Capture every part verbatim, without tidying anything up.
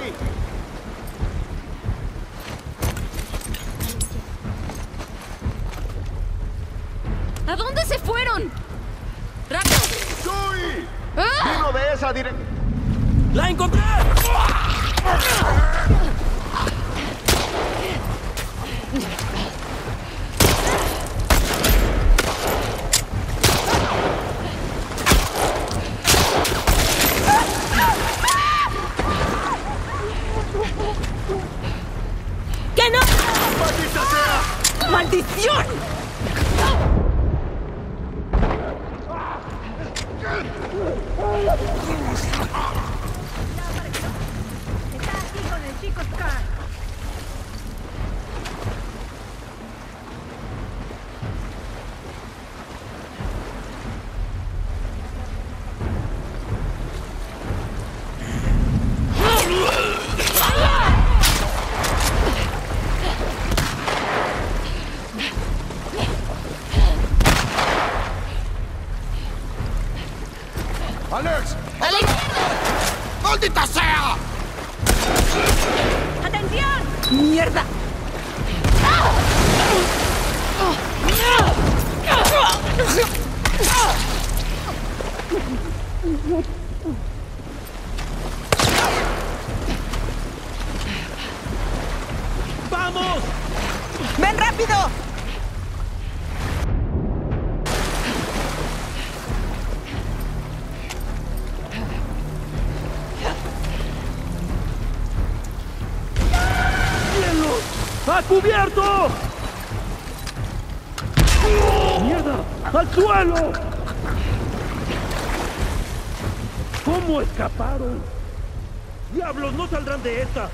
ahí! ¿A dónde se fueron? ¡Rápido! ¡Sui! ¡Ah! ¡Vino de esa dirección! ¡La encontré! ¡Que no! ¡Maldita sea! ¡Maldición! Está aquí con el chico Scar. ¡Alex! ¡A la izquierda! ¡Maldita sea! ¡Atención! ¡Mierda! ¡Vamos! ¡Ven rápido! ¡A cubierto! ¡Mierda! ¡Al suelo! ¿Cómo escaparon? ¡Diablos! ¡No saldrán de esta!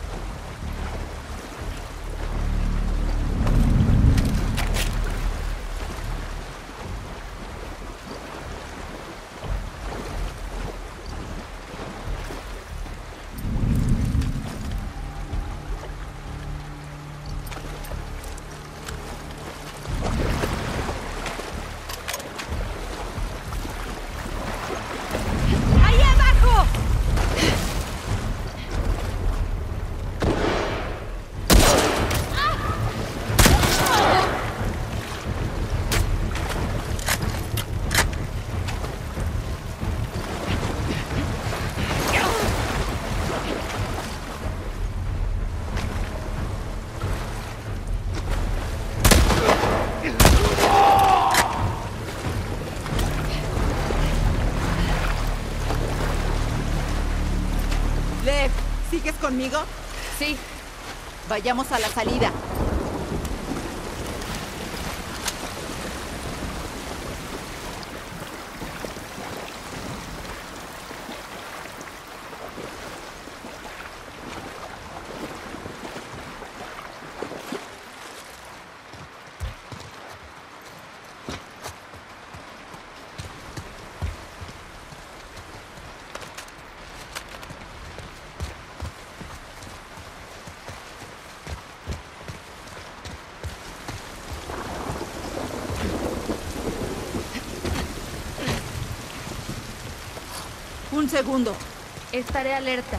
¡Ahí abajo! Lev, ¿sigues conmigo? Sí. Vayamos a la salida. Un segundo. Estaré alerta.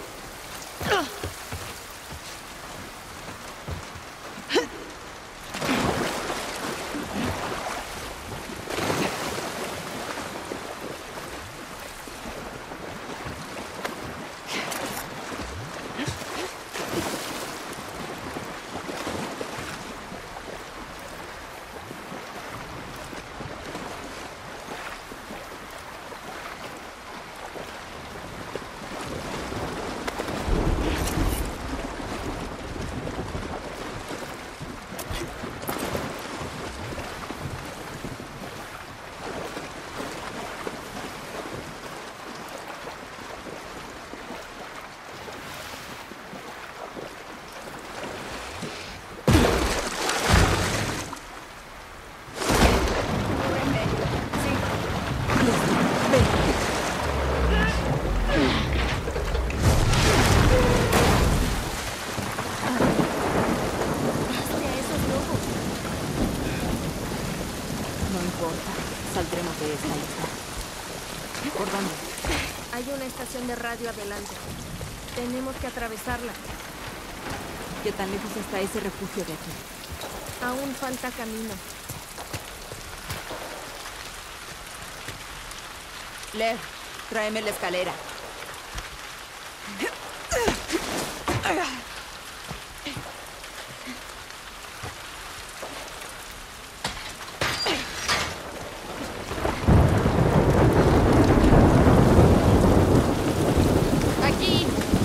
No importa. Saldremos de esta isla. ¿Por dónde? Hay una estación de radio adelante. Tenemos que atravesarla. ¿Qué tan lejos está ese refugio de aquí? Aún falta camino. Lev, tráeme la escalera. ¡Aquí!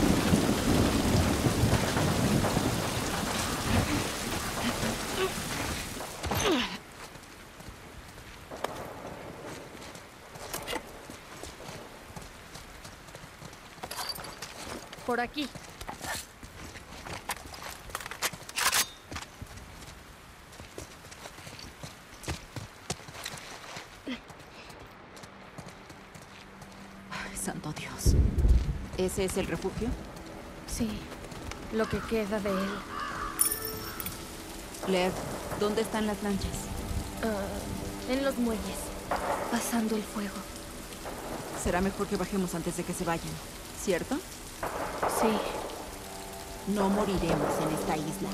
Por aquí. Ay, santo Dios. ¿Ese es el refugio? Sí, lo que queda de él. Lev, ¿dónde están las lanchas? Ah, en los muelles, pasando el fuego. Será mejor que bajemos antes de que se vayan, ¿cierto? Sí, No moriremos en esta isla.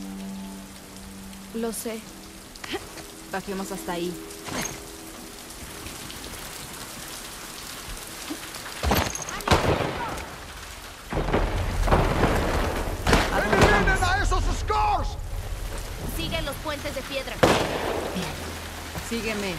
lo sé. Bajemos hasta ahí. ¿A dónde ¡Eliminen vamos? a esos Scars! Sigue los puentes de piedra. Bien. Sígueme.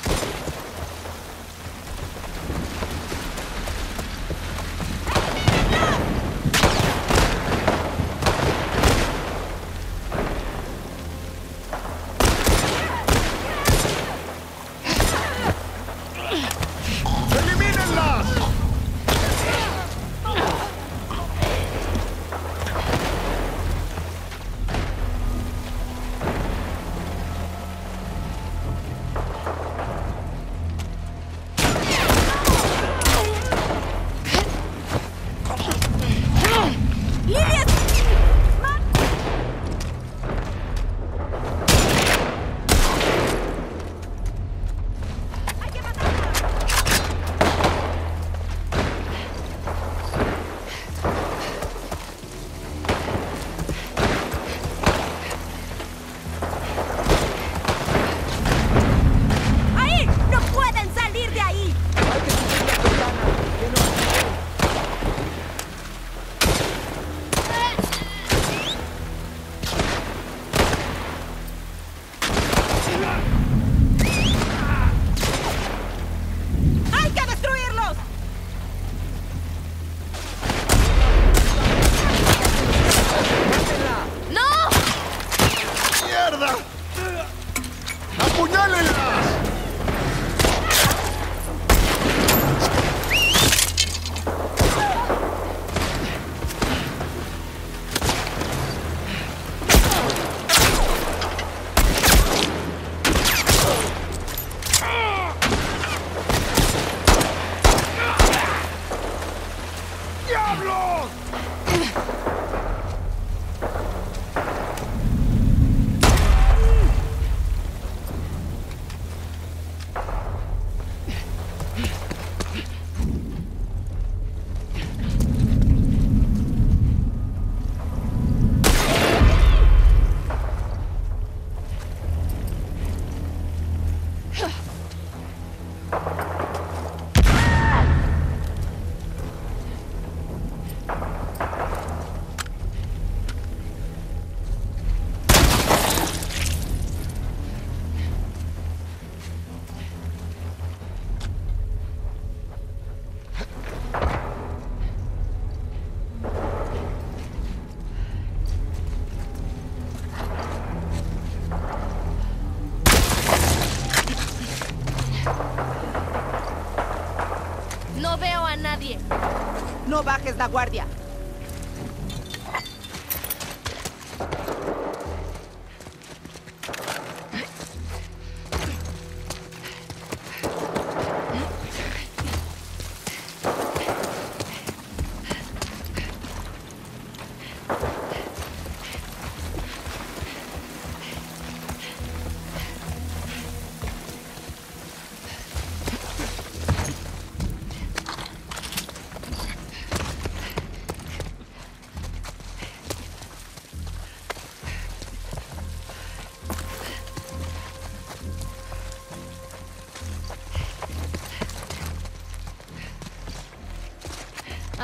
¡Elimínenlas! ¡Ahí! ¡No pueden salir de ahí! ¡Hay que destruirlos! ¡No! ¡Mierda! ¡Apuñálenlas! ¡Diablos! No veo a nadie. No bajes la guardia.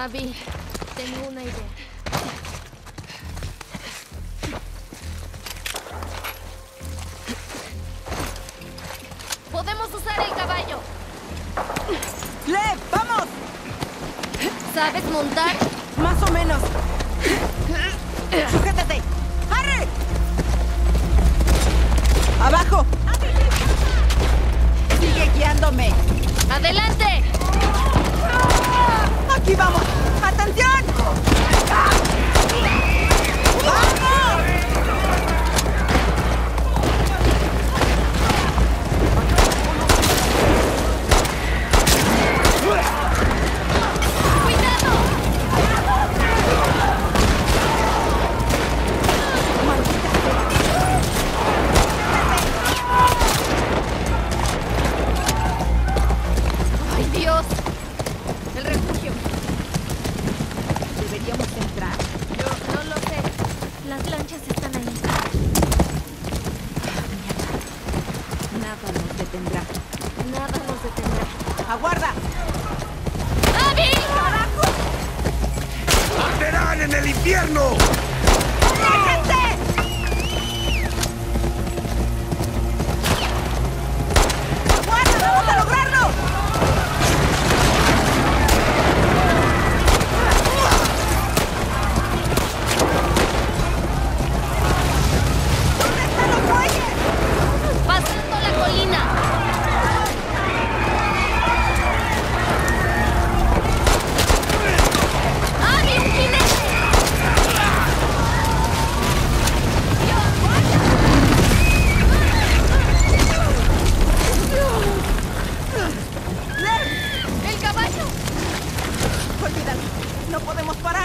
Abby, tengo una idea. Podemos usar el caballo. ¡Lev, vamos! ¿Sabes montar? Más o menos. ¡Sujétate! ¡Harry! ¡Abajo! ¡Sigue guiándome! ¡Adelante! ¡Aquí vamos! ¡Atención! ¡Vamos! ¡Cuidado! ¡Ay, Dios! El refugio. ¿Deberíamos entrar? Yo no lo sé. Las lanchas están ahí. Nada nos detendrá. Nada nos detendrá. ¡Aguarda! ¡Abby! ¡Arderán en el infierno! ¡Déjense! ¡Aguarda! ¡Vamos a lograrlo! ¿Dónde están los muelles? ¡Pasando la colina! ¡Abby, un jinete! ¡El caballo! Olvídalo. No podemos parar.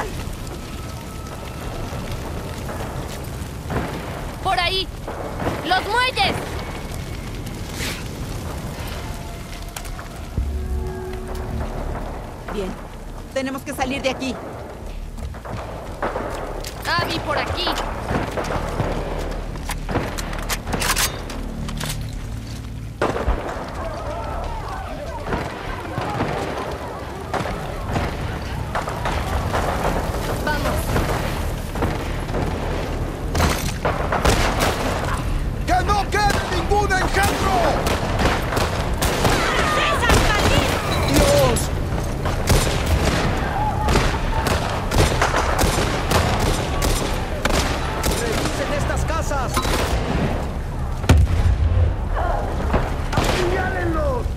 ¡Por ahí! ¡Los muelles! Bien. Tenemos que salir de aquí. ¡Abby, por aquí! ¡Vamos! ¡Que no quede ningún engendro! ¡Dios! ¡Revisen estas casas! ¡Apuñálenlos!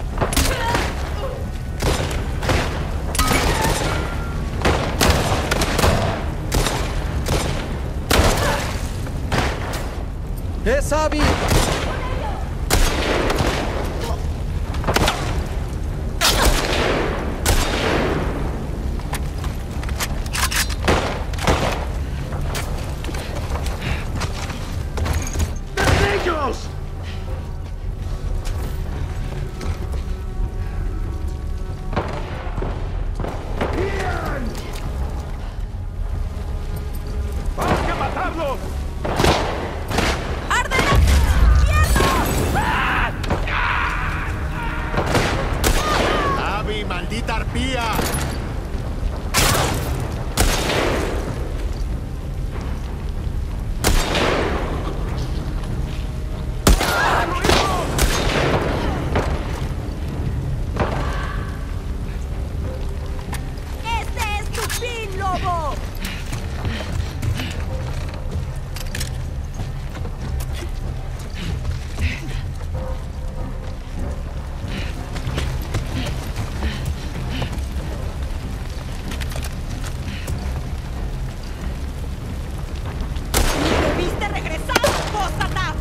¡Es Abby! ¡De ellos! ¡Ian! ¡Hay que matarlos! ¡Abby, maldita arpía! ¡Este es tu fin, lobo! ¡Debiste regresar, apóstata!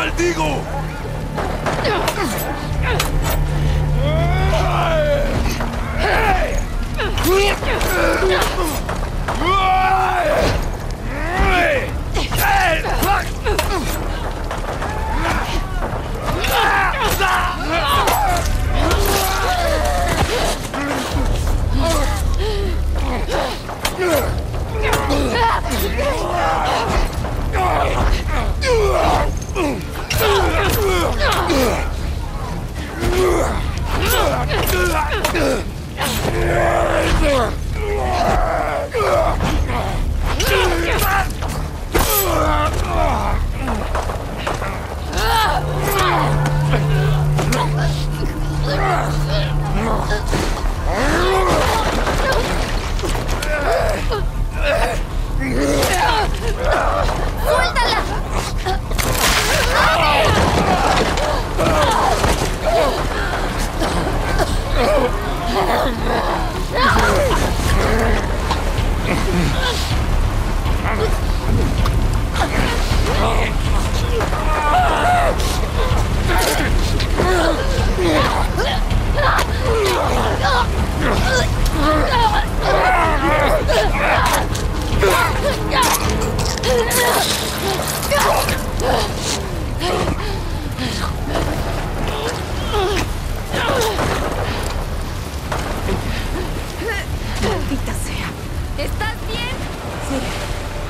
maldigo! Maldita sea. ¿Estás bien? Sí.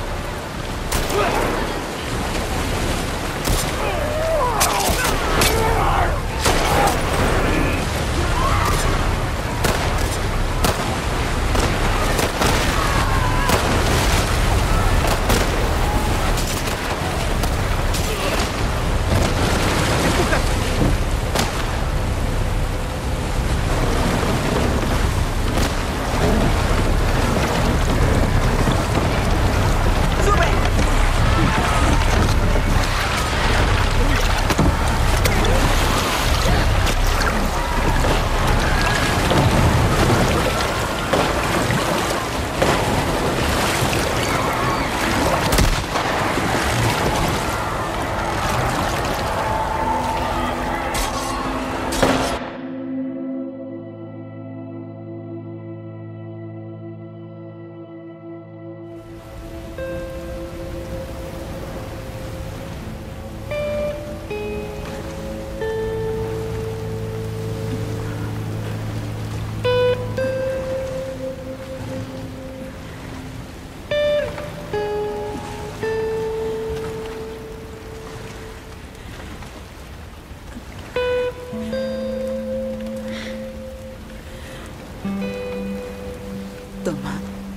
Toma.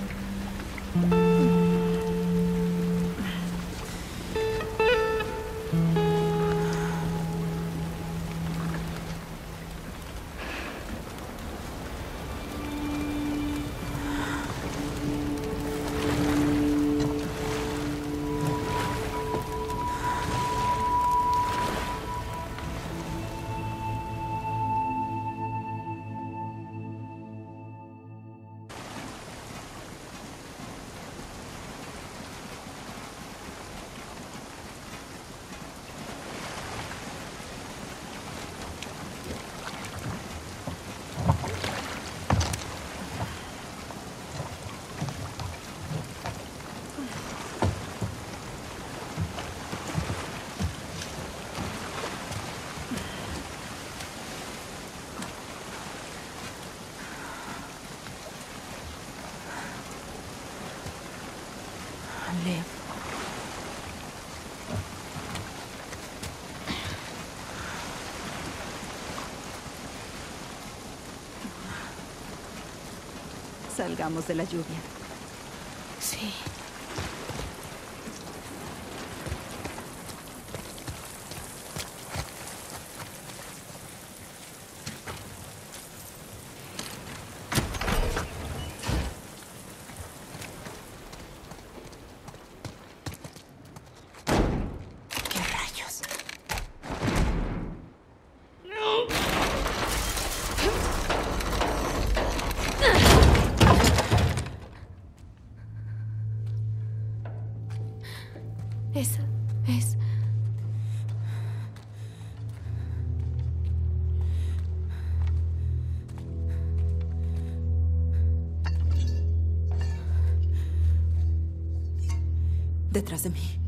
Lev. Salgamos de la lluvia. Sí. ¿Qué rayos? Detrás de mí.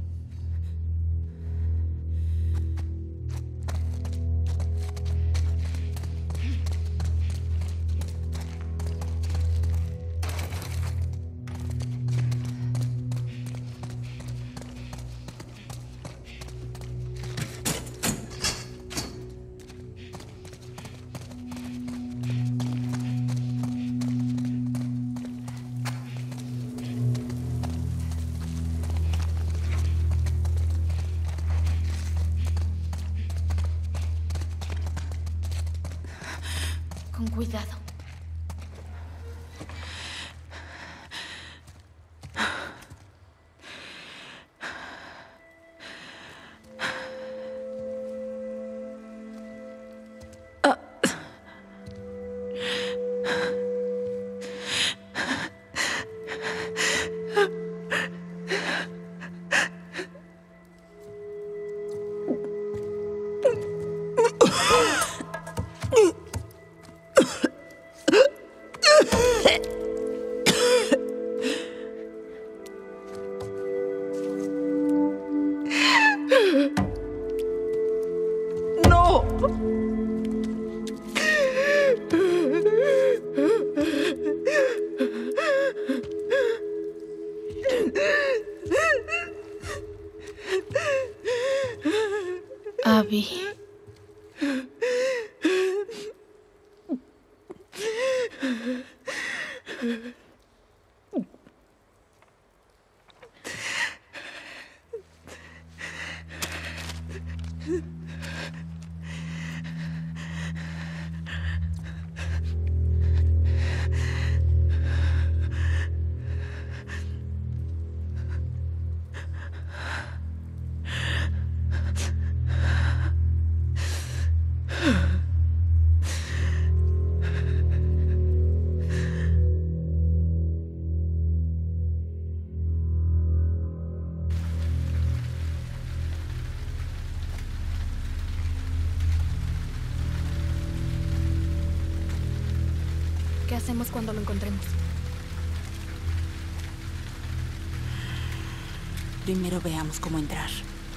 Con cuidado. Abby. ¿Qué hacemos cuando lo encontremos? Primero veamos cómo entrar.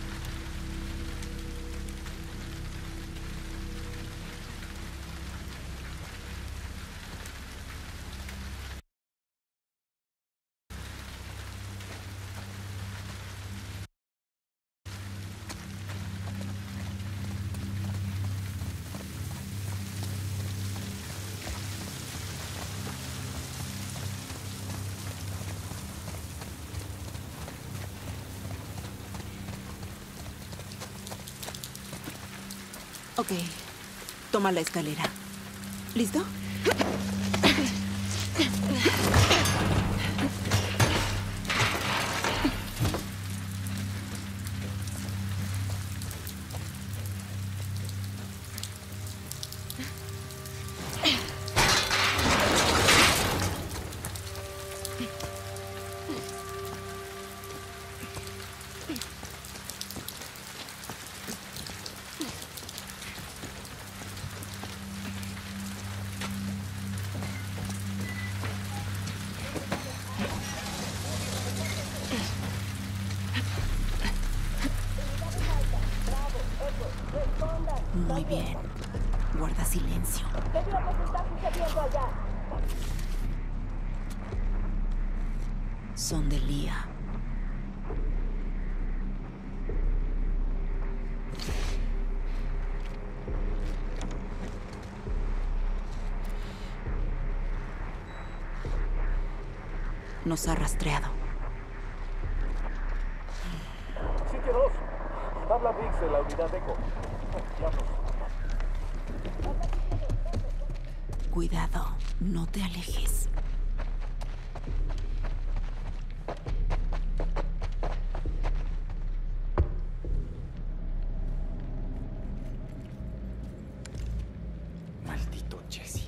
Ok. Toma la escalera. ¿Listo? Muy bien. Guarda silencio. Son de Lía. Nos ha rastreado. Sitio dos. Habla Biggs de la unidad Eco. Vamos. Cuidado, no te alejes. Maldito Jesse.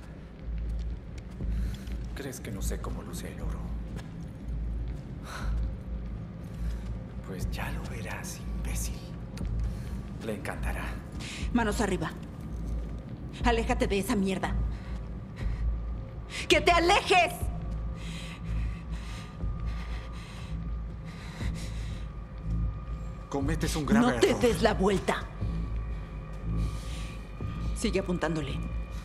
¿Crees que no sé cómo luce el oro? Pues ya lo verás, imbécil. Le encantará. Manos arriba. Aléjate de esa mierda. ¡Que te alejes! Cometes un grave No te error. des la vuelta. Sigue apuntándole.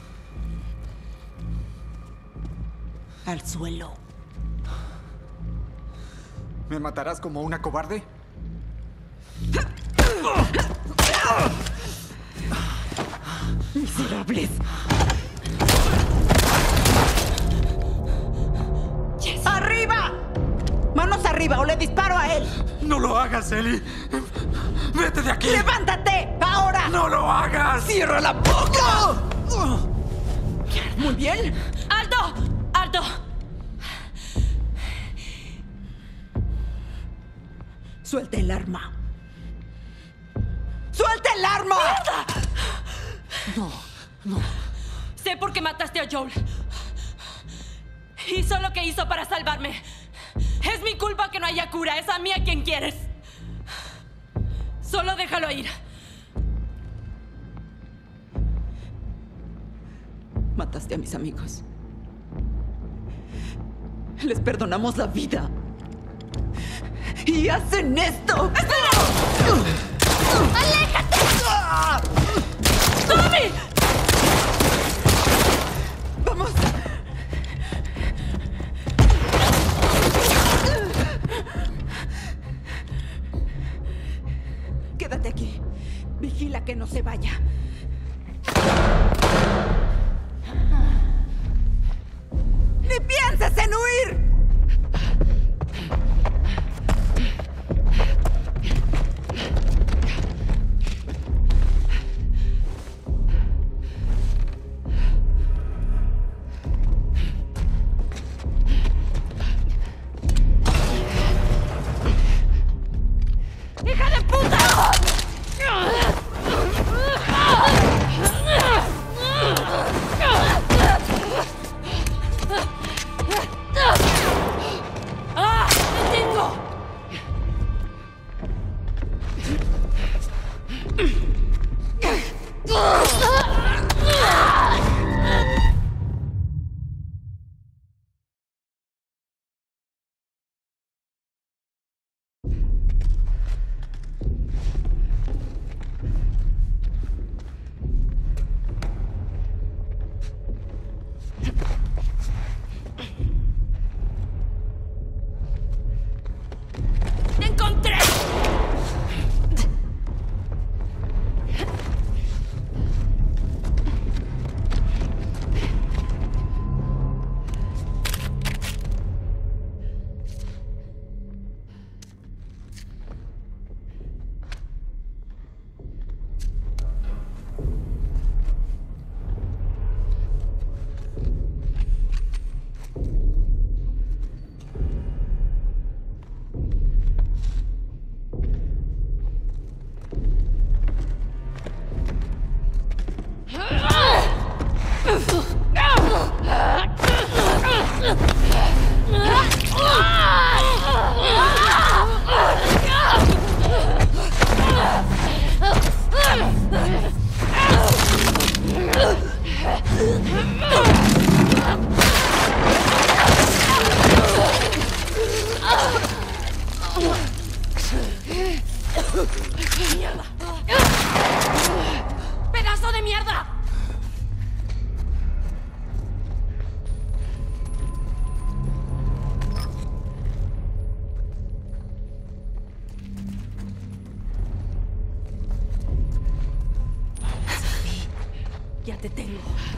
Al suelo. ¿Me matarás como una cobarde? Miserables. ¡Arriba! ¡Manos arriba o le disparo a él! ¡No lo hagas, Ellie! ¡Vete de aquí! ¡Levántate! ¡Ahora! ¡No lo hagas! ¡Cierra la boca! Muy bien. ¡Alto! ¡Alto! Suelta el arma. ¡Suelta el arma! No, no. Sé por qué mataste a Joel. Hizo lo que hizo para salvarme. Es mi culpa que no haya cura. Es a mí a quien quieres. Solo déjalo ir. Mataste a mis amigos. Les perdonamos la vida. ¡Y hacen esto! ¡Espera! ¡Aléjate! ¡Tommy! ¡Vamos! Quédate aquí. Vigila que no se vaya. ¡Ni pienses en huir! ¡Hija de puta! ¡Ah! ¡Te tengo! ¡Te encontré! ¡Mierda! ¡Pedazo de mierda! Ya te tengo.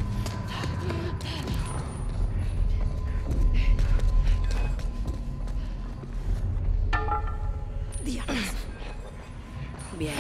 Diablos. Bien.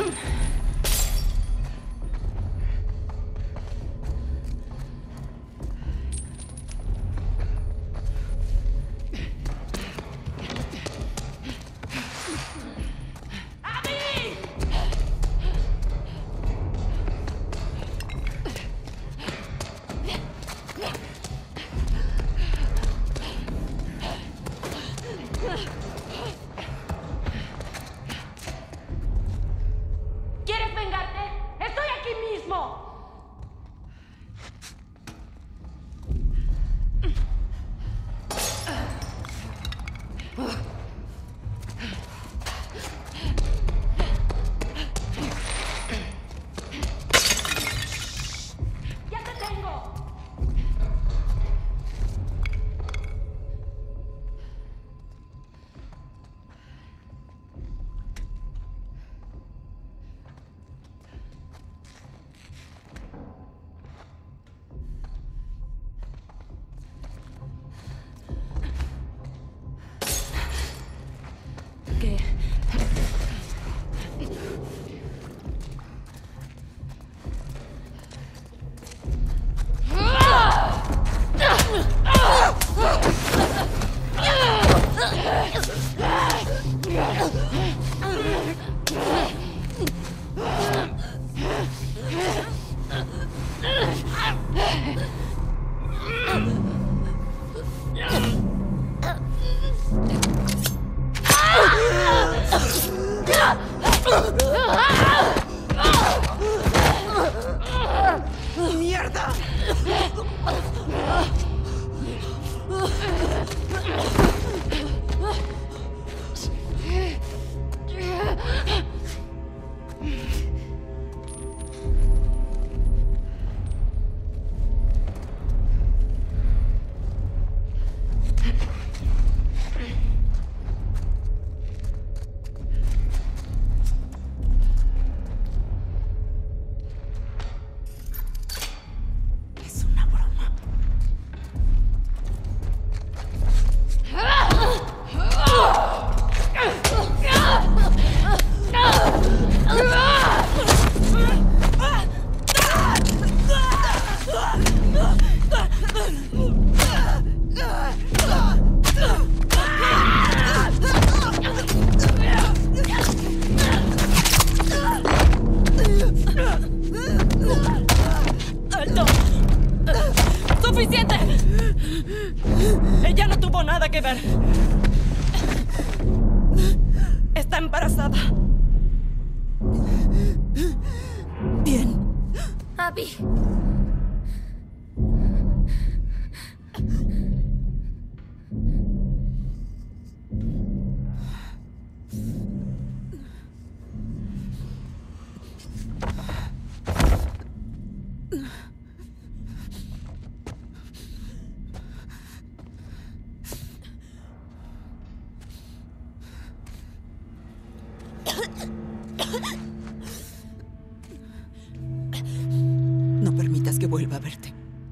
¡Mierda! Es una broma. ¡Alto! ¡Suficiente! Ella no tuvo nada que ver. Está embarazada. Bien. Abby. No permitas que vuelva a verte.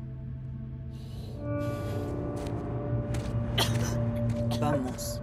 Vamos.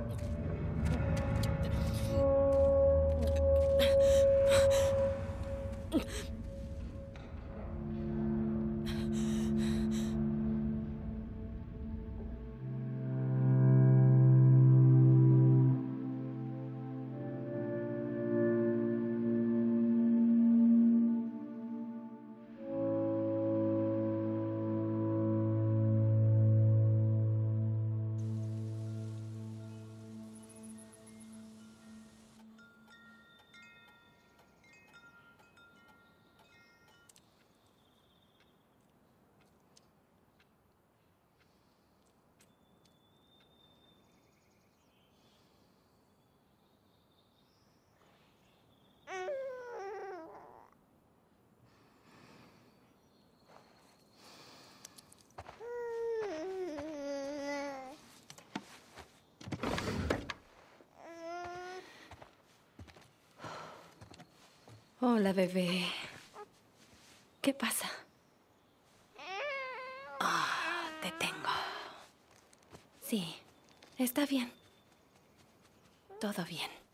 Hola, bebé. ¿Qué pasa? Ah, te tengo. Sí, está bien. Todo bien.